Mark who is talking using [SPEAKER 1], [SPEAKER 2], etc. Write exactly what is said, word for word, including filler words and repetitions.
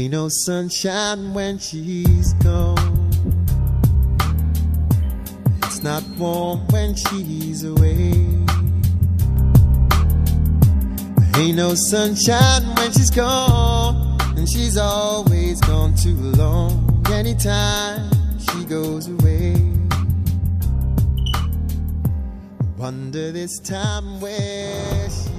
[SPEAKER 1] Ain't no sunshine when she's gone. It's not warm when she's away. Ain't no sunshine when she's gone, and she's always gone too long. Anytime she goes away, wonder this time where she